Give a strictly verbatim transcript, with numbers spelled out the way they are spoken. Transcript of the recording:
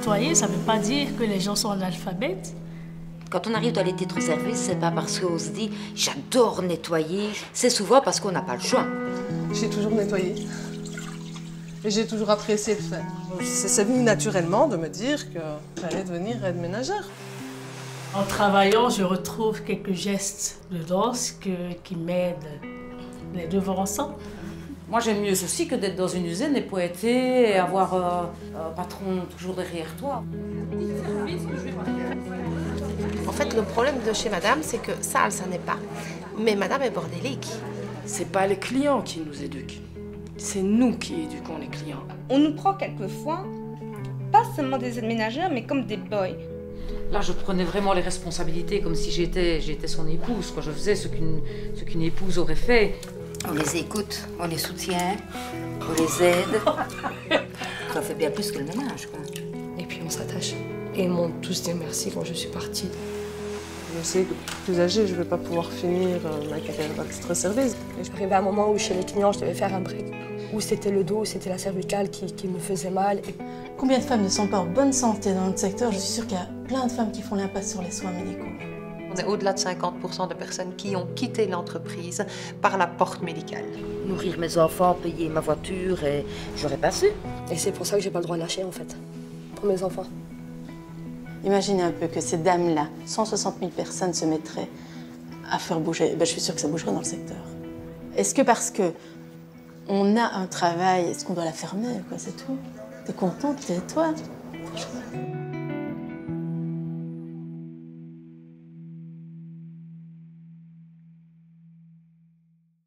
nettoyer, ça ne veut pas dire que les gens sont analphabètes. Quand on arrive dans les titres services, c'est pas parce qu'on se dit « j'adore nettoyer », c'est souvent parce qu'on n'a pas le choix. J'ai toujours nettoyé. Et j'ai toujours apprécié le faire. C'est venu naturellement de me dire que j'allais devenir aide ménagère. En travaillant, je retrouve quelques gestes de danse que, qui m'aident les deux vont ensemble. Moi, j'aime mieux ceci que d'être dans une usine et poêter et avoir euh, un patron toujours derrière toi. En fait, le problème de chez madame, c'est que sale, ça n'est pas. Mais madame est bordélique. C'est pas les clients qui nous éduquent. C'est nous qui éduquons les clients. On nous prend quelquefois, pas seulement des aides ménagères, mais comme des boys. Là, je prenais vraiment les responsabilités comme si j'étais j'étais son épouse, quoi. Je faisais ce qu'une ce qu'une épouse aurait fait. On les écoute, on les soutient, on les aide. Ça fait bien plus que le ménage, quoi. Et puis on s'attache. Et ils m'ont tous dit merci quand je suis partie. Je sais que plus âgée, je ne vais pas pouvoir finir ma carrière d'extra-service. Je suis arrivée à un moment où chez les clients, je devais faire un break. Où c'était le dos, où c'était la cervicale qui, qui me faisait mal. Et... Combien de femmes ne sont pas en bonne santé dans notre secteur? Je suis sûre qu'il y a plein de femmes qui font l'impasse sur les soins médicaux. On est au-delà de cinquante pour cent de personnes qui ont quitté l'entreprise par la porte médicale. Nourrir mes enfants, payer ma voiture, et j'aurais pas su. Et c'est pour ça que j'ai pas le droit de lâcher, en fait. Pour mes enfants. Imaginez un peu que ces dames-là, cent soixante mille personnes se mettraient à faire bouger. Ben, je suis sûre que ça bougerait dans le secteur. Est-ce que parce que on a un travail, est-ce qu'on doit la fermer, quoi, c'est tout? T'es contente, t'es toi? Franchement.